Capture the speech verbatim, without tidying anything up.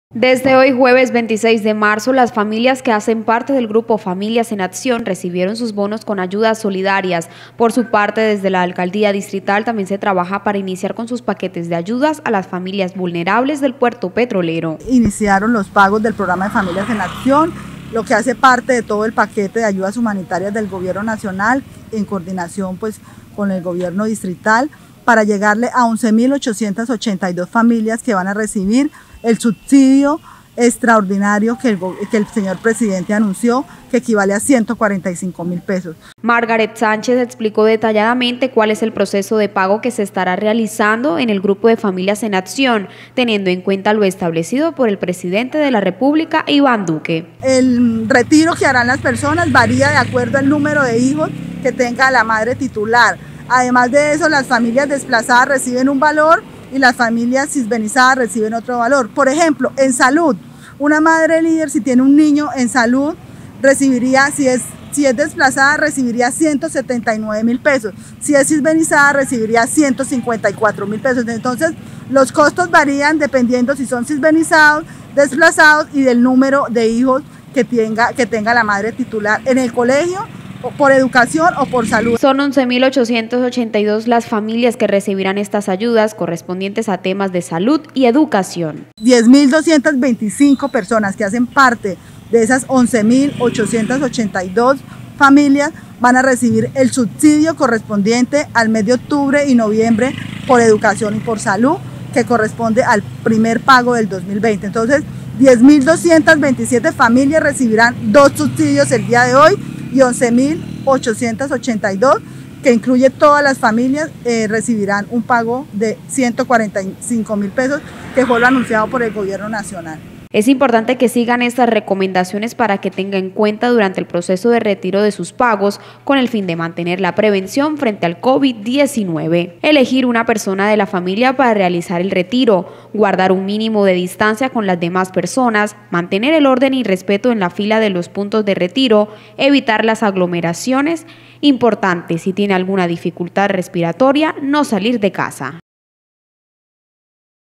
Desde hoy, jueves veintiséis de marzo, las familias que hacen parte del grupo Familias en Acción recibieron sus bonos con ayudas solidarias. Por su parte, desde la Alcaldía Distrital también se trabaja para iniciar con sus paquetes de ayudas a las familias vulnerables del puerto petrolero. Iniciaron los pagos del programa de Familias en Acción, lo que hace parte de todo el paquete de ayudas humanitarias del gobierno nacional, en coordinación pues con el gobierno distrital, para llegarle a once mil ochocientas ochenta y dos familias que van a recibir el subsidio extraordinario que el, que el señor presidente anunció, que equivale a ciento cuarenta y cinco mil pesos. Margaret Sánchez explicó detalladamente cuál es el proceso de pago que se estará realizando en el grupo de Familias en Acción, teniendo en cuenta lo establecido por el presidente de la República, Iván Duque. El retiro que harán las personas varía de acuerdo al número de hijos que tenga la madre titular. Además de eso, las familias desplazadas reciben un valor y las familias cisbenizadas reciben otro valor. Por ejemplo, en salud, una madre líder, si tiene un niño en salud, recibiría, si es, si es desplazada, recibiría ciento setenta y nueve mil pesos. Si es cisbenizada, recibiría ciento cincuenta y cuatro mil pesos. Entonces, los costos varían dependiendo si son cisbenizados, desplazados y del número de hijos que tenga, que tenga la madre titular en el colegio, o por educación o por salud. Son once mil ochocientas ochenta y dos las familias que recibirán estas ayudas correspondientes a temas de salud y educación. diez mil doscientas veinticinco personas que hacen parte de esas once mil ochocientas ochenta y dos familias van a recibir el subsidio correspondiente al mes de octubre y noviembre por educación y por salud, que corresponde al primer pago del dos mil veinte. Entonces, diez mil doscientas veintisiete familias recibirán dos subsidios el día de hoy y once mil ochocientas ochenta y dos, que incluye todas las familias, eh, recibirán un pago de ciento cuarenta y cinco mil pesos, que fue lo anunciado por el gobierno nacional. Es importante que sigan estas recomendaciones para que tengan en cuenta durante el proceso de retiro de sus pagos, con el fin de mantener la prevención frente al COVID diecinueve. Elegir una persona de la familia para realizar el retiro, guardar un mínimo de distancia con las demás personas, mantener el orden y respeto en la fila de los puntos de retiro, evitar las aglomeraciones. Importante, si tiene alguna dificultad respiratoria, no salir de casa.